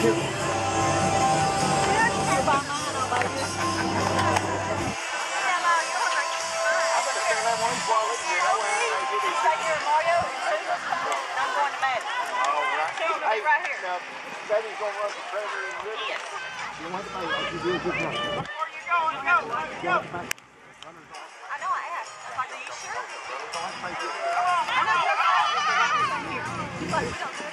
Right here. Now, Betty's gonna run the trailer in the middle. Yes. You want to make it? You do a good job. Where are you going? Go. I know I asked. I was like, are you sure? I know. But we don't